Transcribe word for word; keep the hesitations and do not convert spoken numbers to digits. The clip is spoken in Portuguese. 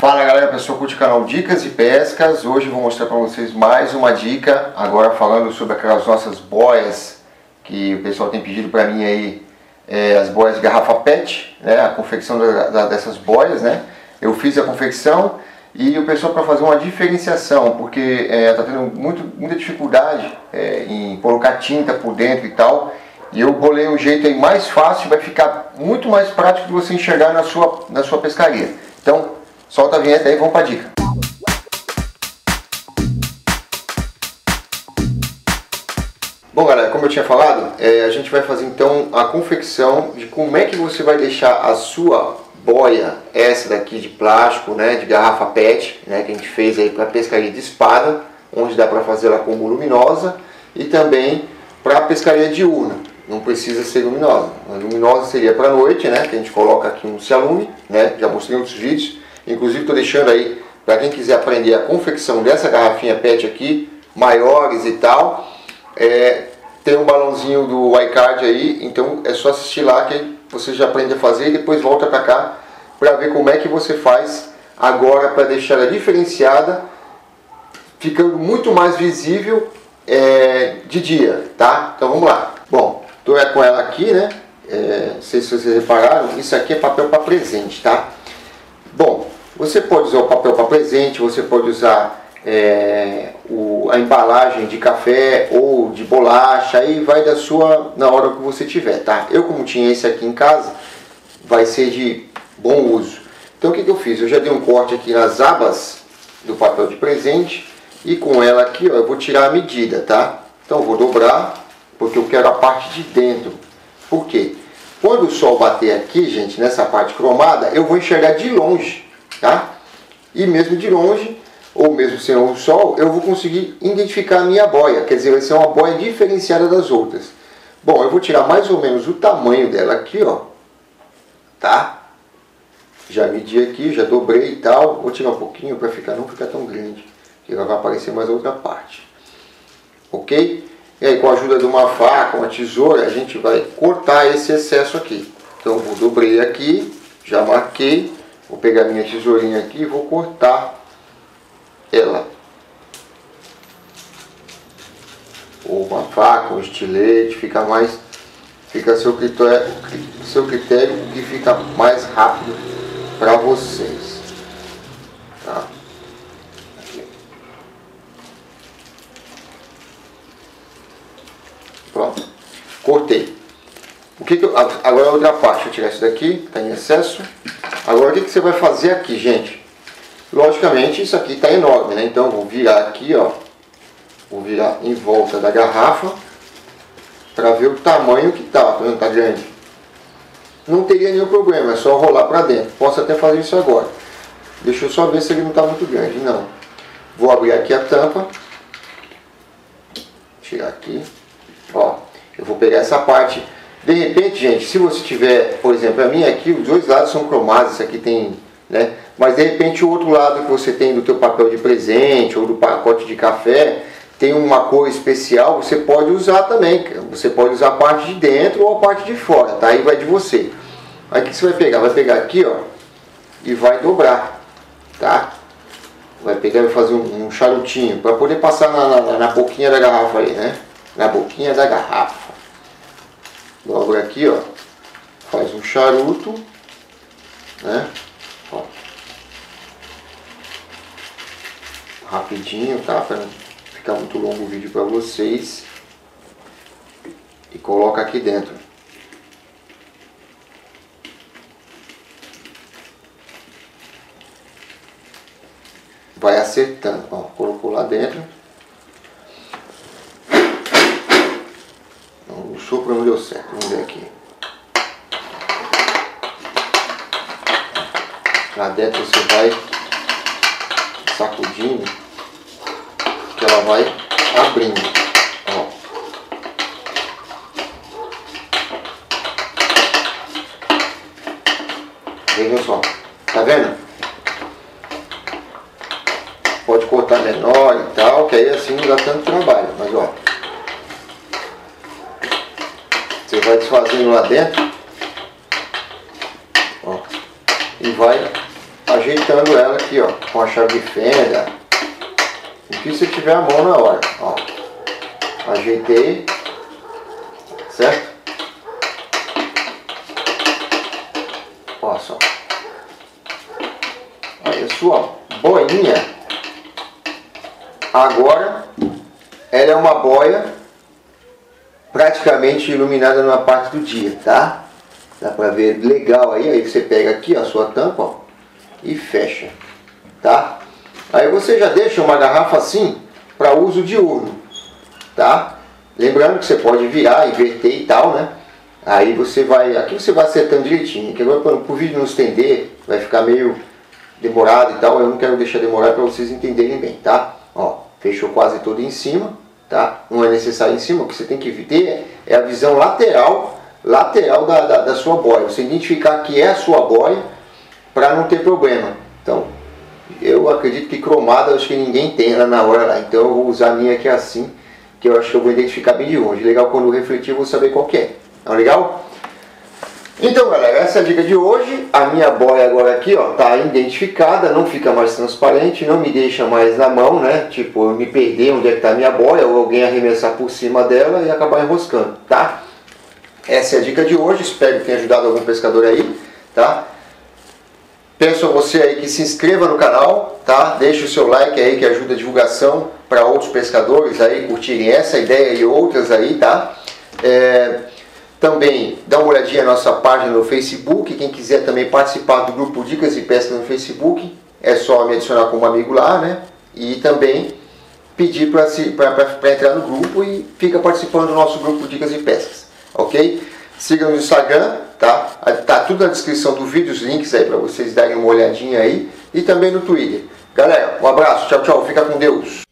Fala galera, pessoal, curte o canal Dicas de Pescas. Hoje eu vou mostrar para vocês mais uma dica, agora falando sobre aquelas nossas boias que o pessoal tem pedido para mim aí, é, as boias de garrafa pet, né, a confecção da, da, dessas boias, né. Eu fiz a confecção e o pessoal para fazer uma diferenciação, porque está é, tendo muito, muita dificuldade é, em colocar tinta por dentro e tal. E eu bolei um jeito aí mais fácil, vai ficar muito mais prático de você enxergar na sua, na sua pescaria. Então, solta a vinheta aí e vamos para a dica. Bom galera, como eu tinha falado, é, a gente vai fazer então a confecção de como é que você vai deixar a sua boia, essa daqui de plástico, né, de garrafa pet, né, que a gente fez aí para pescaria de espada, onde dá para fazer ela como luminosa e também para pescaria diurna. Não precisa ser luminosa. A luminosa seria para noite, né, que a gente coloca aqui um cialume, né, já mostrei em outros vídeos. Inclusive estou deixando aí para quem quiser aprender a confecção dessa garrafinha pet aqui, maiores e tal. É, tem um balãozinho do iCard aí, então é só assistir lá que você já aprende a fazer e depois volta para cá para ver como é que você faz agora para deixar ela diferenciada, ficando muito mais visível é, de dia, tá? Então vamos lá. Bom, estou com ela aqui, né? É, não sei se vocês repararam, isso aqui é papel para presente, tá? Bom, você pode usar o papel para presente, você pode usar é, o, a embalagem de café ou de bolacha, aí vai da sua, na hora que você tiver, tá? Eu, como tinha esse aqui em casa, vai ser de bom uso. Então o que, que eu fiz? Eu já dei um corte aqui nas abas do papel de presente e com ela aqui, ó, eu vou tirar a medida, tá? Então eu vou dobrar, porque eu quero a parte de dentro. Por quê? Quando o sol bater aqui, gente, nessa parte cromada, eu vou enxergar de longe, tá? E mesmo de longe, ou mesmo sem o sol, eu vou conseguir identificar a minha boia. Quer dizer, vai ser uma boia diferenciada das outras. Bom, eu vou tirar mais ou menos o tamanho dela aqui, ó. Tá? Já medi aqui, já dobrei e tal. Vou tirar um pouquinho para ficar, não ficar tão grande. Que ela vai aparecer mais a outra parte. Ok? E aí, com a ajuda de uma faca, uma tesoura, a gente vai cortar esse excesso aqui. Então, vou dobrei aqui, já marquei. Vou pegar minha tesourinha aqui e vou cortar ela. Ou uma faca, um estilete, fica mais, fica a seu critério, seu critério que fica mais rápido para vocês. Tá? Pronto, cortei. O que que eu, agora a outra parte, deixa eu tirar isso daqui, está em excesso. Agora o que que você vai fazer aqui, gente? Logicamente isso aqui está enorme, né? Então eu vou virar aqui, ó. Vou virar em volta da garrafa para ver o tamanho que tá, tá vendo? Tá grande. Não teria nenhum problema, é só rolar para dentro. Posso até fazer isso agora. Deixa eu só ver se ele não está muito grande, não. Vou abrir aqui a tampa. Tirar aqui. Ó, eu vou pegar essa parte. De repente, gente, se você tiver, por exemplo, a minha aqui, os dois lados são cromados, isso aqui tem, né? Mas de repente o outro lado que você tem do teu papel de presente ou do pacote de café tem uma cor especial, você pode usar também. Você pode usar a parte de dentro ou a parte de fora, tá? Aí vai de você. Aí o que você vai pegar? Vai pegar aqui, ó, e vai dobrar, tá? Vai pegar e vai fazer um, um charutinho para poder passar na, na, na boquinha da garrafa aí, né? Na boquinha da garrafa. Dobra aqui, ó, faz um charuto, né? Ó. Rapidinho, tá? Para não ficar muito longo o vídeo para vocês. E coloca aqui dentro. Vai acertando, ó, colocou lá dentro. O sopro não deu certo, vamos ver aqui. Lá dentro você vai sacudindo, que ela vai abrindo. Ó. Vejam só, tá vendo? Pode cortar menor e tal, que aí assim não dá tanto trabalho, mas ó. Você vai desfazendo lá dentro, ó, e vai ajeitando ela aqui, ó, com a chave de fenda, o que você tiver a mão na hora, ó. Ajeitei, certo? Olha só. Aí a sua boinha, agora, ela é uma boia praticamente iluminada numa parte do dia, tá? Dá pra ver legal aí, aí você pega aqui a sua tampa, ó, e fecha, tá? Aí você já deixa uma garrafa assim para uso diurno, tá? Lembrando que você pode virar, inverter e tal, né? Aí você vai, aqui você vai acertando direitinho, que agora para o vídeo não estender, vai ficar meio demorado e tal, eu não quero deixar demorar para vocês entenderem bem, tá? Ó, fechou quase todo em cima, tá? Não é necessário em cima, o que você tem que ter é a visão lateral, lateral da, da, da sua boia, você identificar que é a sua boia para não ter problema. Então, eu acredito que cromada, acho que ninguém tem lá na hora lá, então eu vou usar a minha aqui assim, que eu acho que eu vou identificar bem de longe. Legal, quando eu refletir eu vou saber qual que é. Tá legal? Então galera, essa é a dica de hoje. A minha boia agora aqui, ó, tá identificada, não fica mais transparente, não me deixa mais na mão, né? Tipo, eu me perder onde é que tá a minha boia, ou alguém arremessar por cima dela e acabar enroscando, tá? Essa é a dica de hoje, espero que tenha ajudado algum pescador aí, tá? Peço a você aí que se inscreva no canal, tá? Deixe o seu like aí que ajuda a divulgação para outros pescadores aí curtirem essa ideia e outras aí, tá? É, também dá uma olhadinha na nossa página no Facebook. Quem quiser também participar do grupo Dicas de Pesca no Facebook, é só me adicionar como amigo lá, né? E também pedir para entrar no grupo e fica participando do nosso grupo Dicas de Pescas, ok? Siga no Instagram, tá? Tá tudo na descrição do vídeo, os links aí para vocês darem uma olhadinha aí. E também no Twitter. Galera, um abraço, tchau, tchau, fica com Deus.